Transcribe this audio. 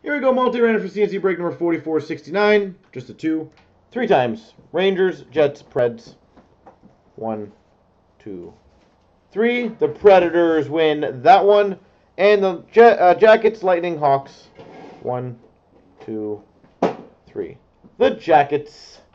Here we go, multi-random for C&C break number 4469. Just a 2. 3 times. Rangers, Jets, Preds. 1, 2, 3. The Predators win that one. And the Jackets, Lightning, Hawks. 1, 2, 3. The Jackets